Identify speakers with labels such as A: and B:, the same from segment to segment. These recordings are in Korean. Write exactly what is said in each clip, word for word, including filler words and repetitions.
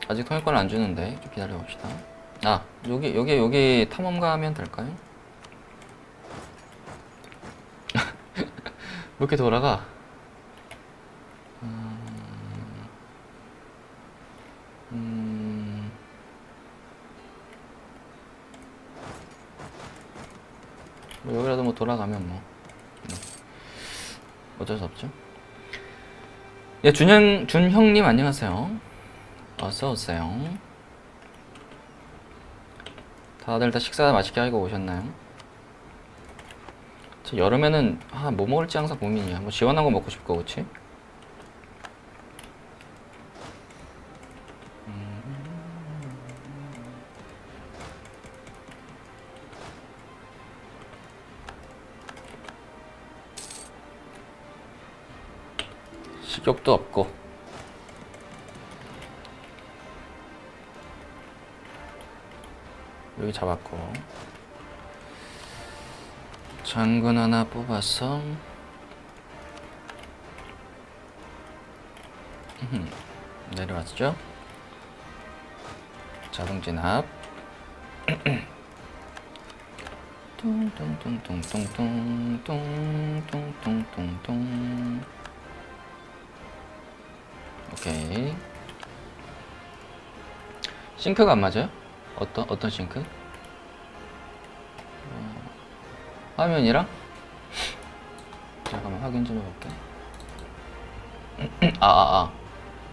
A: 아직 통행권을 안 주는데 좀 기다려 봅시다. 아, 여기 여기 여기 탐험가 하면 될까요? 왜 이렇게 돌아가? 음, 음, 뭐 여기라도 뭐 돌아가면 뭐 네. 어쩔 수 없죠. 예, 준형 준형님 안녕하세요. 어서 오세요. 다들 다 식사 맛있게 하고 오셨나요? 저 여름에는 아, 뭐 먹을지 항상 고민이야. 뭐 시원한 거 먹고 싶고, 그치? 식욕도 없고. 여기 잡았고. 장군 하나 뽑아서 내려왔죠? 자동 진압. 뚱뚱뚱뚱뚱뚱뚱뚱뚱뚱뚱. 오케이. 싱크가 안 맞아요? 어떤 어떤 싱크? 어, 화면이랑? 잠깐만 확인 좀 해볼게. 아아아 아, 아.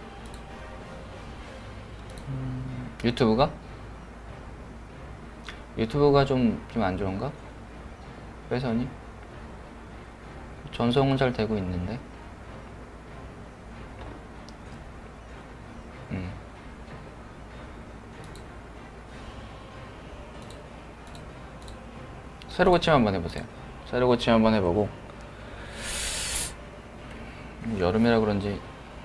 A: 음, 유튜브가? 유튜브가 좀 좀 안 좋은가? 회선이? 전송은 잘 되고 있는데. 음. 새로 고침 한번 해보세요. 새로 고침 한번 해보고. 여름이라 그런지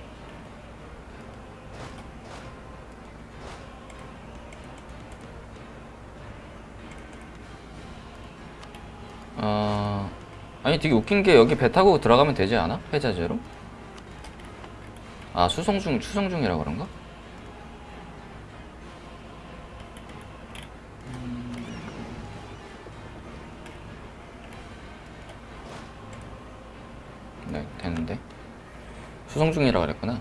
A: 어... 아니 되게 웃긴 게 여기 배 타고 들어가면 되지 않아? 해자제로? 아 수송 중 수송 중이라 그런가? 네 되는데 수송 중이라 그랬구나.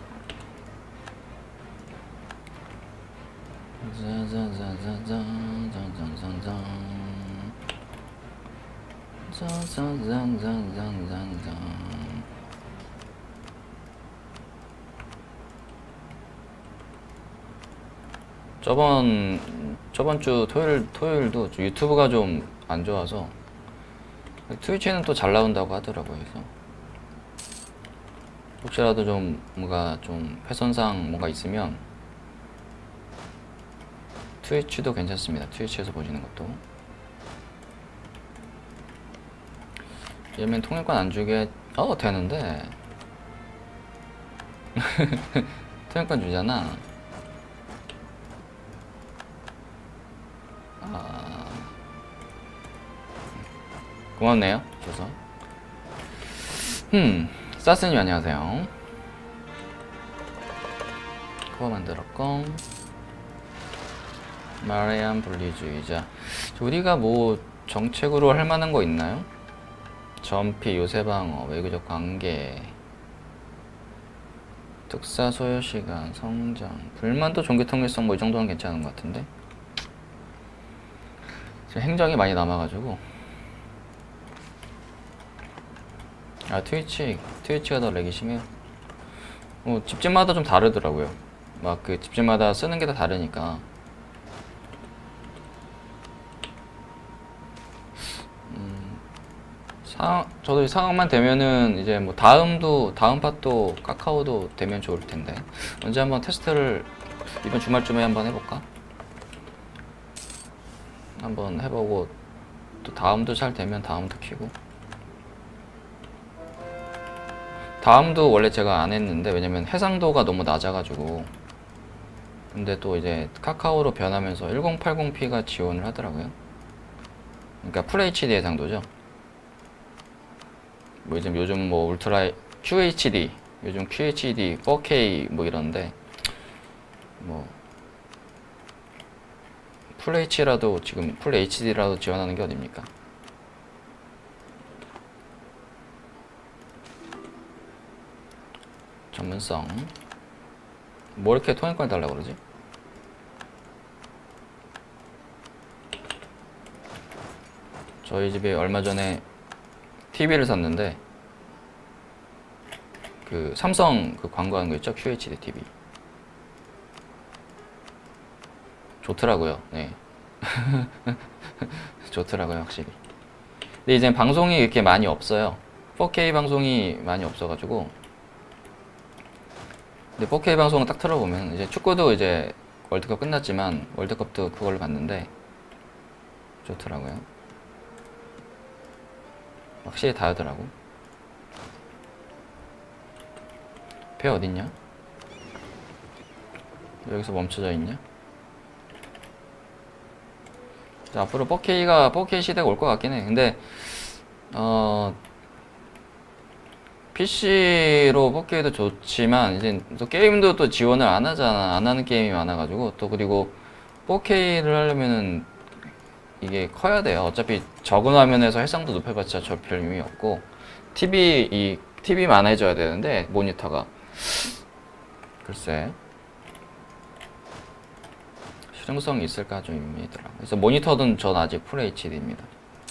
A: 저번 저번 주 토요일 토요일도 유튜브가 좀 안 좋아서 트위치는 또 잘 나온다고 하더라고요. 그래서 혹시라도 좀 뭔가 좀 훼손상 뭔가 있으면 트위치도 괜찮습니다. 트위치에서 보시는 것도. 얘면 통행권 안 주게 어 되는데 통행권 주잖아. 아 고맙네요. 줘서. 음 사스님 안녕하세요. 코어 만들었고. 마리안 분리주의자. 우리가 뭐 정책으로 할 만한 거 있나요? 전피, 요새방어, 외교적 관계, 특사 소요시간, 성장, 불만도 종교통일성 뭐 이 정도는 괜찮은 것 같은데. 지금 행정이 많이 남아가지고. 아 트위치, 트위치가 더 렉이 심해요. 어, 집집마다 좀 다르더라고요. 막 그 집집마다 쓰는 게 다 다르니까. 상, 저도 이 상황만 되면은 이제 뭐 다음도 다음 팟도 카카오도 되면 좋을 텐데 언제 한번 테스트를 이번 주말쯤에 한번 해볼까? 한번 해보고 또 다음도 잘 되면 다음도 키고. 다음도 원래 제가 안 했는데 왜냐면 해상도가 너무 낮아가지고. 근데 또 이제 카카오로 변하면서 천팔십 피가 지원을 하더라고요. 그러니까 풀에이치디 해상도죠. 뭐 요즘 요즘 뭐 울트라 큐에이치디 요즘 큐에이치디 포케이 뭐 이런데 뭐 풀 H라도 지금 풀 에이치디라도 지원하는 게 어딥니까? 전문성. 뭐 이렇게 통행권 달라고 그러지? 저희 집에 얼마 전에 티비를 샀는데 그 삼성 그 광고하는 거 있죠? 큐에이치디 티비. 좋더라고요. 네. 좋더라고요, 확실히. 근데 이제 방송이 이렇게 많이 없어요. 포케이 방송이 많이 없어가지고. 근데 포케이 방송을 딱 틀어보면 이제 축구도 이제 월드컵 끝났지만 월드컵도 그걸로 봤는데 좋더라고요. 확실히 다르더라고. 배 어딨냐? 여기서 멈춰져 있냐? 앞으로 포케이가 포케이 시대가 올 것 같긴 해. 근데 어 피시로 포케이도 좋지만 이제 또 게임도 또 지원을 안 하잖아. 안 하는 게임이 많아가지고 또 그리고 포케이를 하려면은 이게 커야 돼요. 어차피 적은 화면에서 해상도 높여봤자 저 별 의미 없고 티비 이 티비만 해줘야 되는데 모니터가 글쎄. 실용성이 있을까 좀 의미더라. 그래서 모니터는 전 아직 풀 에이치디입니다.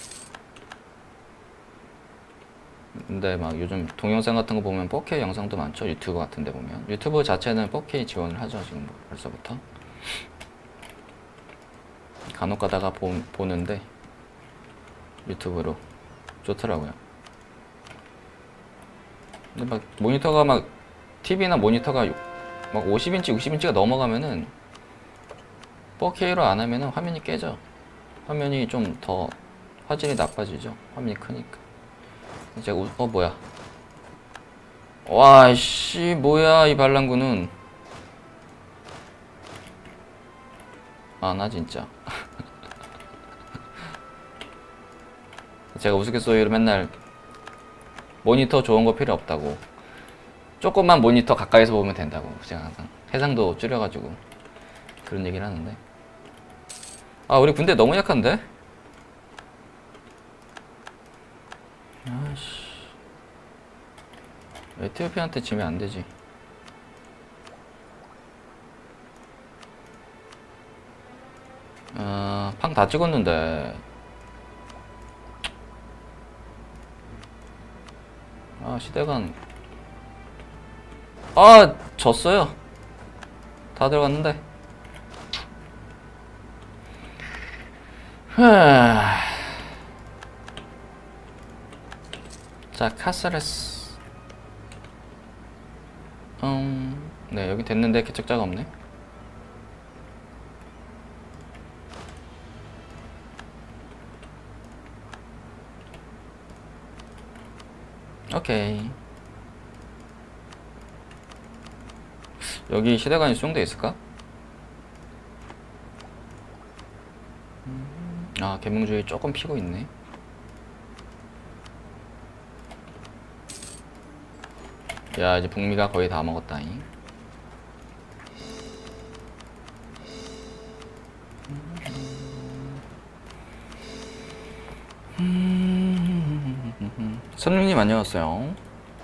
A: 근데 막 요즘 동영상 같은 거 보면 포케이 영상도 많죠. 유튜브 같은 데 보면 유튜브 자체는 포케이 지원을 하죠. 지금 벌써부터 간혹 가다가 보, 보는데 유튜브로 좋더라고요. 근데 막 모니터가 막 티비나 모니터가 막 오십 인치 육십 인치가 넘어가면은 포케이로 안 하면은 화면이 깨져. 화면이 좀 더 화질이 나빠지죠. 화면이 크니까. 이제 우, 어 뭐야? 와씨 뭐야 이 반란구는. 아 나 진짜. 제가 우스갯소리로 맨날 모니터 좋은 거 필요 없다고. 조금만 모니터 가까이서 보면 된다고. 제가 항상 해상도 줄여가지고 그런 얘기를 하는데. 아 우리 군대 너무 약한데? 아씨 에티오피아한테 지면 안 되지. 어, 팡 다 찍었는데. 아 시대간. 아 졌어요. 다 들어갔는데. 자 카스레스. 음, 네 여기 됐는데 개척자가 없네. 오케이. 여기 시대관이 수용돼 있을까? 아 계몽주의 조금 피고 있네. 야 이제 북미가 거의 다 먹었다잉. 선생님 안녕하세요.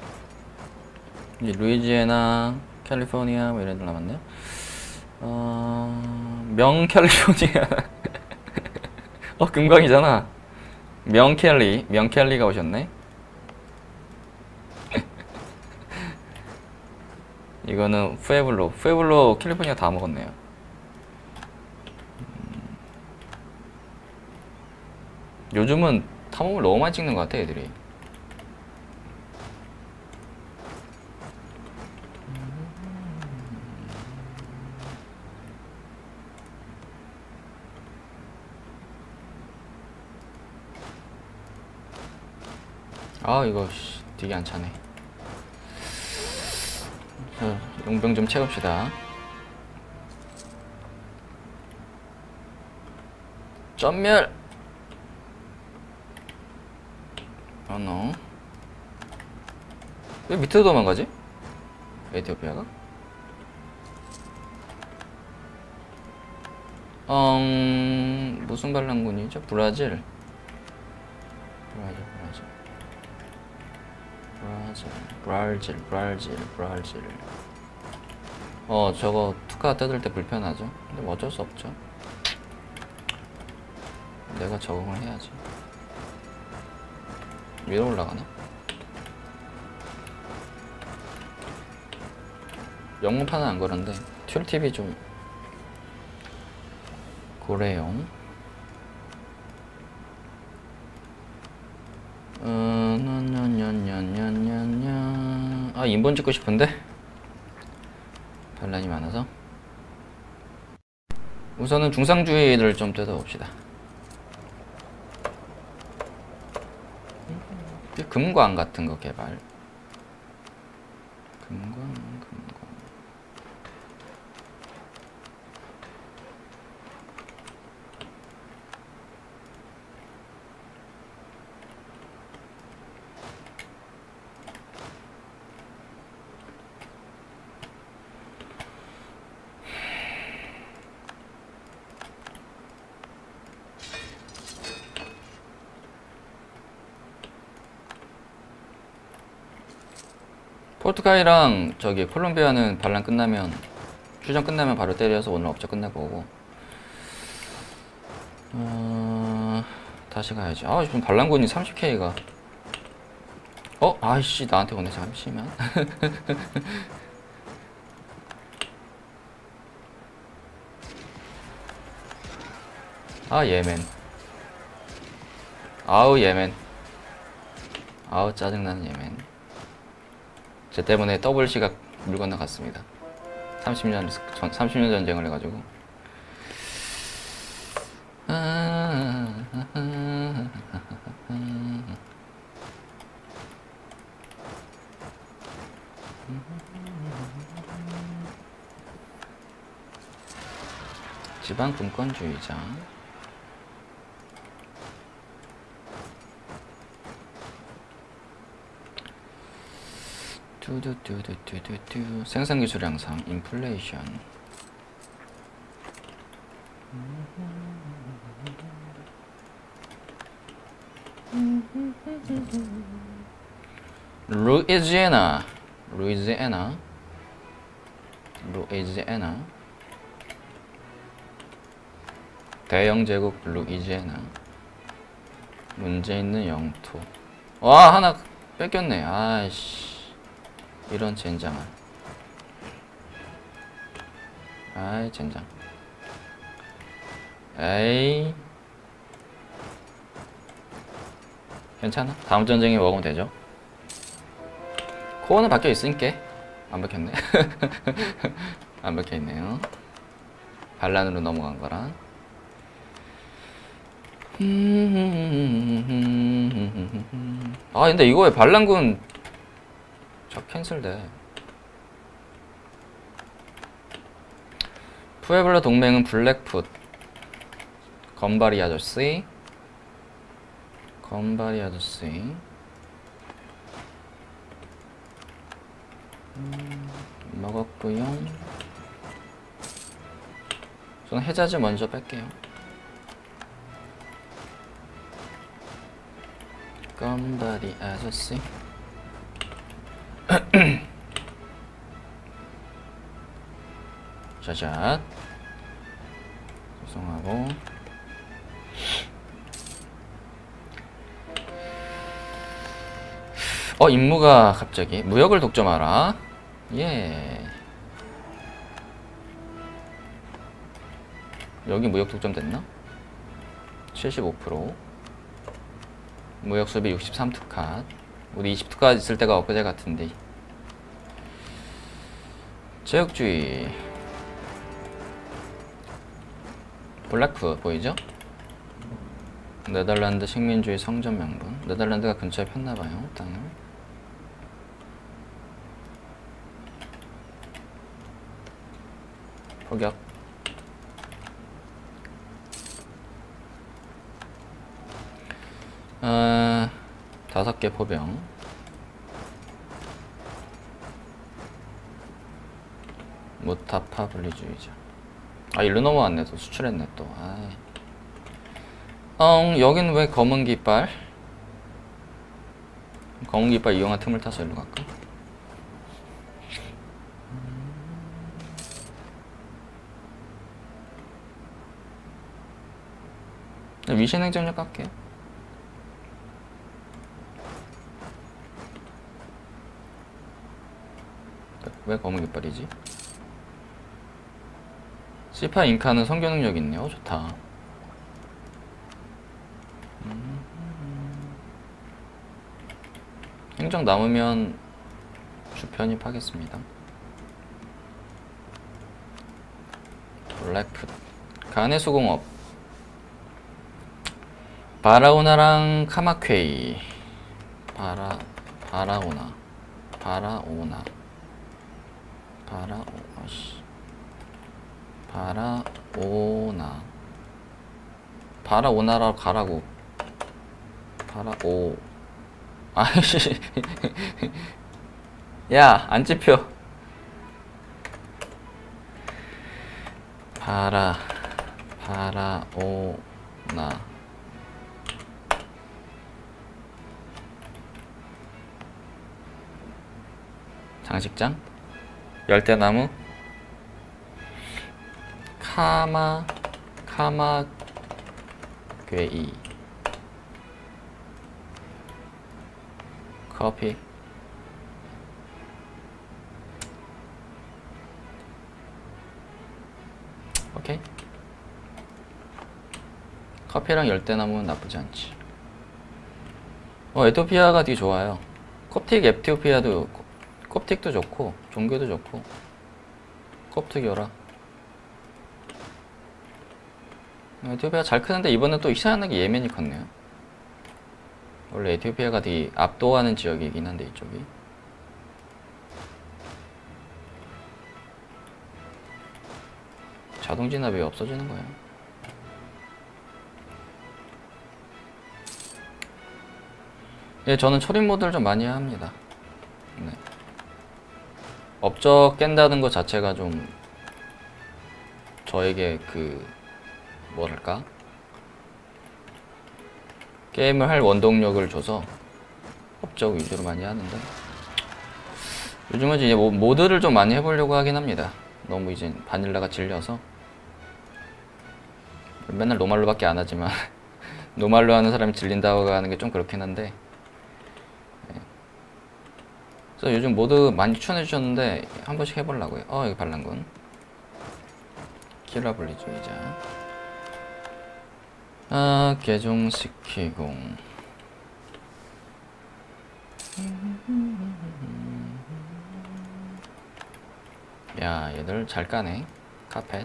A: 이제 루이지애나, 캘리포니아 뭐 이런 데 남았네요. 어... 명 캘리포니아. 어 금광이잖아. 명 캘리, 명 캘리가 오셨네. 이거는 푸에블로, 푸에블로 캘리포니아 다 먹었네요. 음... 요즘은 탐험을 너무 많이 찍는 것 같아 애들이. 아 이거 씨, 되게 안 차네. 자, 용병 좀 채웁시다. 전멸. 어너 왜 밑으로 도망가지? 에티오피아가? 음, 무슨 반란군이죠? 브라질. 브라질, 브라질. 브라질, 브라질, 브라질, 브라질. 어, 저거 투카 뜯을 때 불편하죠? 근데 뭐 어쩔 수 없죠. 내가 적응을 해야지. 위로 올라가나? 영문판은 안 그런데 툴팁이 좀 그래요. 음, 아, 인본 찍고 싶은데 반란이 많아서 우선은 중상주의를 좀 뜯어봅시다. 금광 같은 거 개발. 금광, 금광. 포르투갈이랑 저기 콜롬비아는 반란 끝나면 휴전 끝나면 바로 때려서 오늘 업적 끝내고 오고. 어... 다시 가야지. 아 지금 반란군이 삼십 케이가 어? 아이씨 나한테 오네. 잠시만. 아 예멘. 아우 예멘. 아우 짜증나는 예멘. 제 때문에 더블씨가 물 건너갔습니다. 삼십 년, 전, 삼십 년 전쟁을 해가지고. 지방 분권주의자. 뚜두뚜두뚜두뚜. 생산기술 향상, 인플레이션. 루이지애나, 루이지애나, 루이지애나. 대영 제국 루이지애나. 문제 있는 영토. 와 하나 뺏겼네. 아이씨. 이런 젠장아. 아이 젠장. 에이 괜찮아. 다음 전쟁에 먹으면 되죠. 코어는 바뀌어 있으니까. 안 바뀌었네. 안 바뀌어 있네요. 반란으로 넘어간 거라. 아 근데 이거 왜 반란군 저 캔슬돼. 푸에블로 동맹은 블랙풋, 건바리 아저씨, 건바리 아저씨. 음, 먹었고요. 저는 해자지 먼저 뺄게요. 건바리 아저씨. 자자. 구성하고. 어 임무가 갑자기 무역을 독점하라. 예. 여기 무역 독점 됐나? 칠십오 퍼센트. 무역 수비 육십삼 특컷. 우리 이십 특컷 있을 때가 엊그제 같은데. 제국주의. 블랙풋 보이죠? 네덜란드 식민주의 성전 명분. 네덜란드가 근처에 폈나봐요 땅을. 포격. 어, 다섯 개 포병. 무타파 분리주의자. 아, 일로 넘어왔네. 또 수출했네 또. 아이. 어, 여긴 왜 검은 깃발? 검은 깃발 이용한 틈을 타서 일로 갈까? 위신 행정력 갈게요. 왜 검은 깃발이지? 씨파 잉카는 선교 능력 있네요. 좋다. 행정 남으면 주편입하겠습니다. 블랙풋 간의 수공업 바라오나랑 카마퀘이 바라 바라오나 바라오나 바라오나씨 바라오나 바라오나라고 가라고. 바라오 아이씨 야 안 찝혀. 바라 바라오나 장식장 열대나무 카마 카마괴이 커피 오케이. 커피랑 열대나무는 나쁘지 않지. 어 에티오피아가 되게 좋아요. 콥틱 에티오피아도 콥틱도 좋고 종교도 좋고 콥틱이어라. 에티오피아가 잘 크는데 이번엔 또 이상하게 예멘이 컸네요. 원래 에티오피아가 되게 압도하는 지역이긴 한데 이쪽이. 자동 진압이 왜 없어지는 거야? 예, 저는 초림 모드를 좀 많이 합니다. 네. 업적 깬다는 것 자체가 좀 저에게 그 뭐랄까 게임을 할 원동력을 줘서 업적 위주로 많이 하는데 요즘은 이제 뭐 모드를 좀 많이 해보려고 하긴 합니다. 너무 이제 바닐라가 질려서 맨날 노말로밖에 안 하지만 노말로 하는 사람이 질린다고 하는 게 좀 그렇긴 한데 네. 그래서 요즘 모드 많이 추천해 주셨는데 한 번씩 해보려고요. 어 여기 반란군 킬러블리주의자 아 개종시키고 야 얘들 잘 까네. 카펫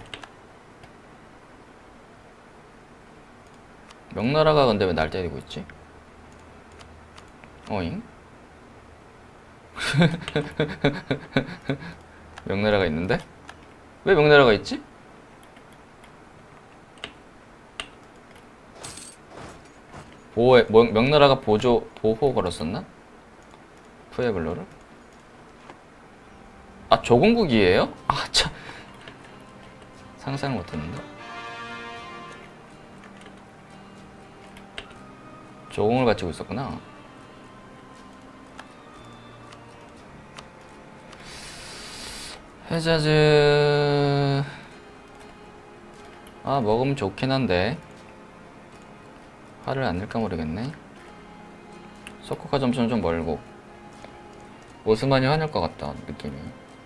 A: 명나라가 근데 왜 날 때리고 있지? 어잉? 명나라가 있는데? 왜 명나라가 있지? 보호에, 뭐, 명나라가 보조, 보호 걸었었나? 푸에블로를? 아, 조공국이에요? 아, 참. 상상을 못했는데. 조공을 가지고 있었구나. 해자즈. 아, 먹으면 좋긴 한데. 화를 안 낼까 모르겠네. 소코카 점수는 좀 멀고. 오스만이 화낼 것 같다, 느낌이.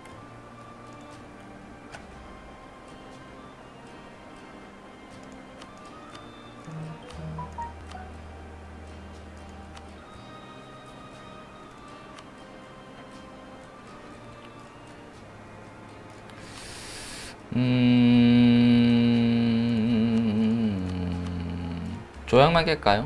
A: 음... 조약만 깰까요?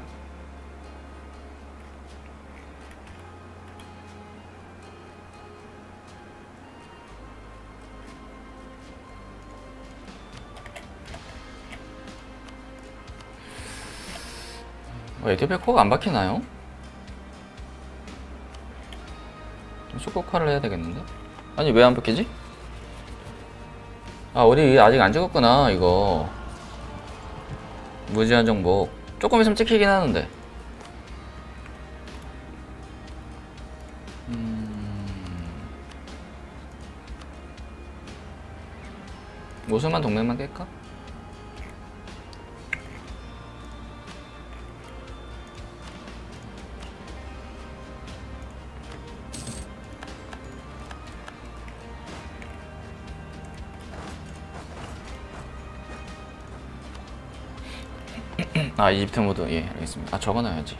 A: 어, 에티오피아 코어가 안 박히나요? 수국화를 해야 되겠는데? 아니 왜 안 박히지? 아, 우리 아직 안 죽었구나. 이거 무제한 정복 조금 있으면 찍히긴 하는데. 음... 오수만 동맹만 깰까? 아, 이집트 모드. 예, 알겠습니다. 아, 적어놔야지.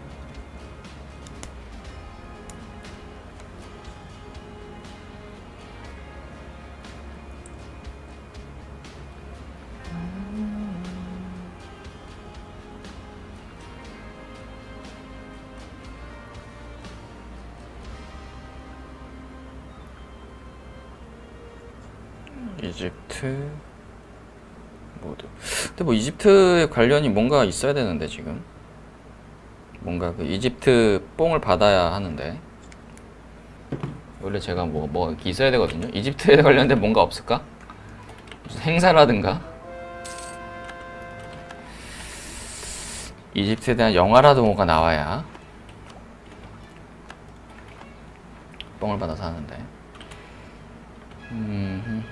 A: 이집트 모드. 근데 뭐 이집트에 관련이 뭔가 있어야 되는데 지금 뭔가 그 이집트 뽕을 받아야 하는데 원래 제가 뭐 뭐 있어야 되거든요. 이집트에 관련된 뭔가 없을까? 무슨 행사라든가 이집트에 대한 영화라도 뭐가 나와야 뽕을 받아서 하는데. 음.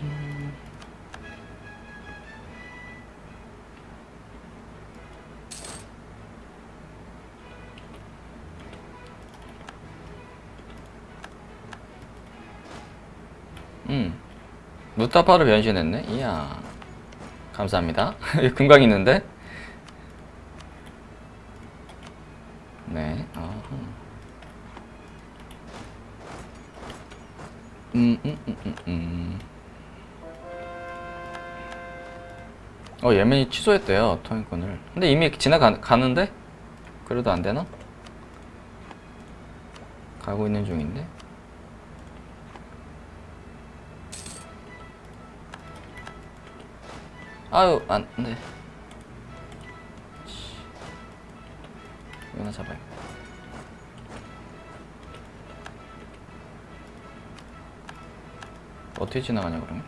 A: 음. 무타파로 변신했네? 이야. 감사합니다. 금강 있는데? 네. 어허. 음, 음, 음, 음, 음. 어, 예멘이 취소했대요, 통행권을. 근데 이미 지나가는데? 그래도 안 되나? 가고 있는 중인데? 아유, 안 돼. 이거나 잡아요. 어떻게 지나가냐, 그러면?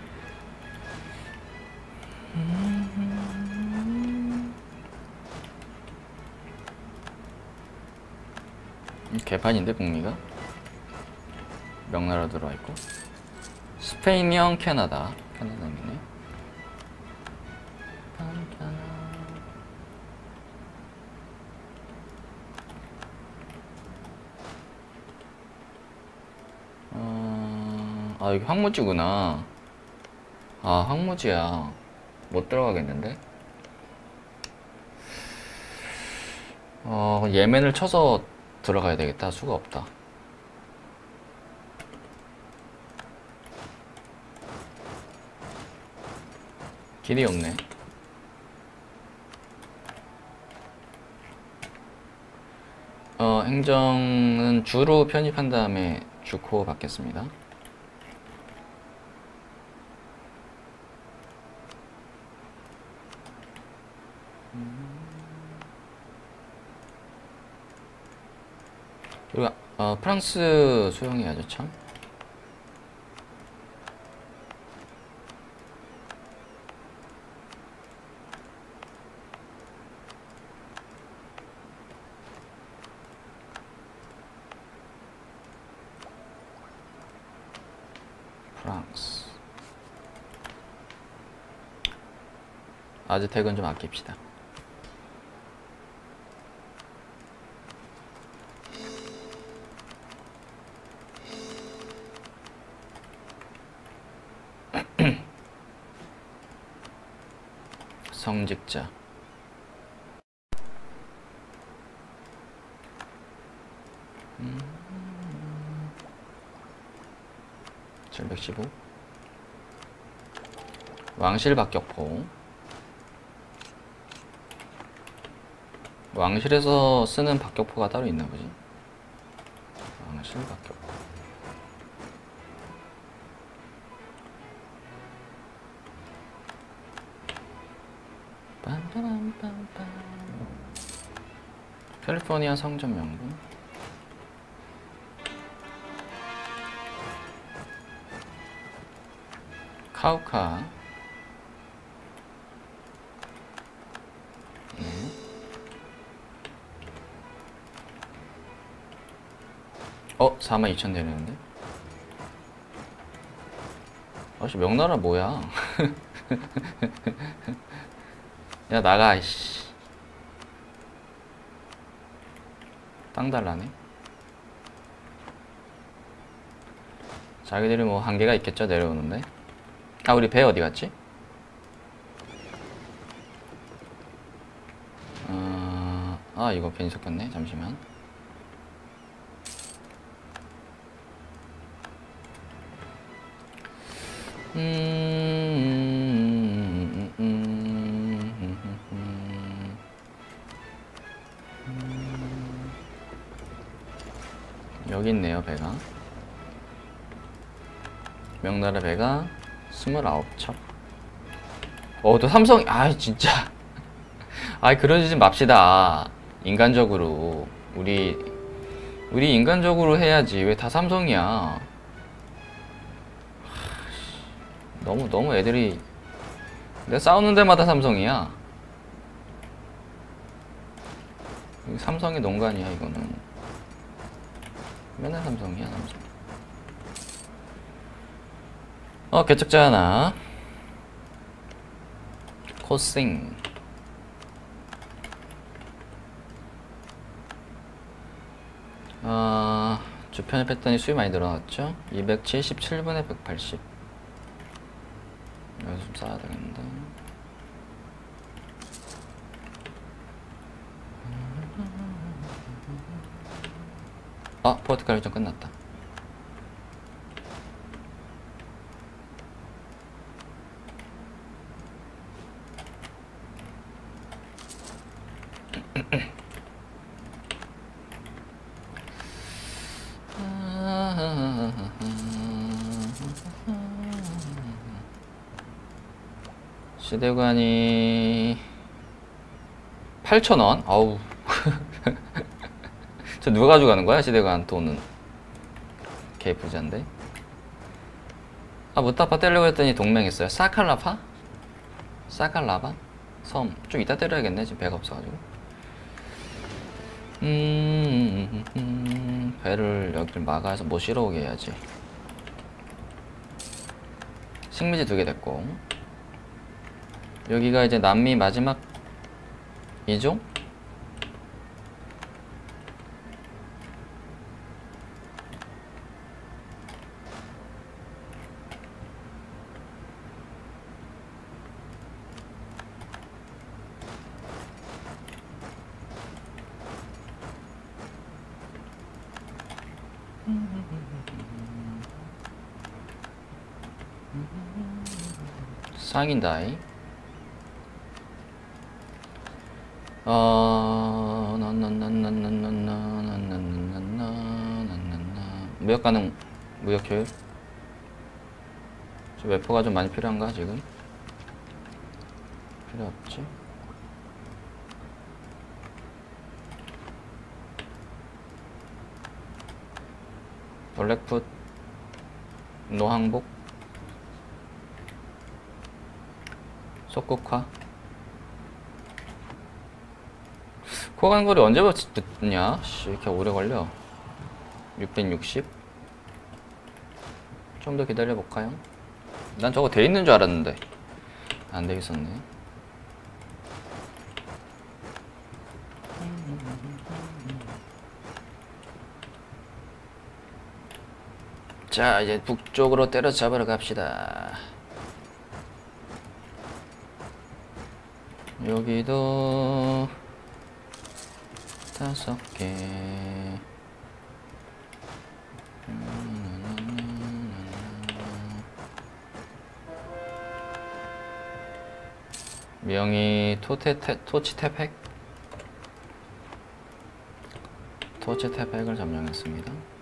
A: 개판인데, 북미가? 명나라 들어와 있고. 스페인형 캐나다. 캐나다이네. 어... 아, 여기 황무지구나. 아, 황무지야. 못 들어가겠는데? 어, 예멘을 쳐서 들어가야 되겠다. 수가 없다. 길이 없네. 어, 행정은 주로 편입한 다음에 주코 받겠습니다. 그리고 어, 프랑스 수용해야죠, 참. 프랑스. 아즈텍은 좀 아낍시다. 성직자. 음. 칠백십오. 왕실 박격포. 왕실에서 쓰는 박격포가 따로 있나 보지? 왕실 박격포. 빰빰빰빰. 캘리포니아 성전 명분. 카우카. 네. 어? 사만 이천 되는데? 아씨 명나라 뭐야? 야 나가 이씨. 땅 달라네. 자기들이 뭐 한계가 있겠죠 내려오는데. 아 우리 배 어디 갔지? 어... 아 이거 괜히 섞였네. 잠시만. 음... 음... 음... 음... 음... 음... 여기 있네요 배가. 명나라 배가 스물아홉 척. 어, 또 삼성, 아 진짜. 아이, 그러지 좀 맙시다. 인간적으로. 우리, 우리 인간적으로 해야지. 왜 다 삼성이야? 너무, 너무 애들이. 내가 싸우는 데마다 삼성이야. 삼성의 농간이야, 이거는. 맨날 삼성이야, 삼성. 어, 개척자 하나. 코싱. 어, 주편을 뺐더니 수위 많이 늘어났죠? 이백칠십칠 분에 백팔십. 여기서 좀 쌓아야 되겠는데. 아, 포르투갈 일정 끝났다. 시대관이 팔천 원? 아우. 저 누가 가져가는 거야? 시대관 돈은. 개 부자인데. 아, 무타파 때리려고 했더니 동맹했어요. 사칼라파? 사칼라바? 섬. 좀 이따 때려야겠네. 지금 배가 없어가지고. 음, 음, 음, 배를 여기를 막아서 못 실어오게 해야지. 식민지 두 개 됐고. 여기가 이제 남미 마지막 이종? 상인다이. 어, 나나나나나나나나나나나나나나 무역 가능, 무역 효율. 저 웨퍼가 좀 많이 필요한가 지금? 필요 없지. 블랙풋 노항복 속국화. 코간거리 언제부터 듣냐? 씨, 이렇게 오래 걸려. 육백육십. 좀 더 기다려볼까요? 난 저거 돼 있는 줄 알았는데 안 돼 있었네. 자, 이제 북쪽으로 때려잡으러 갑시다. 여기도 다섯 개. 명의 토테테, 토치테팩 토치테팩을 점령했습니다.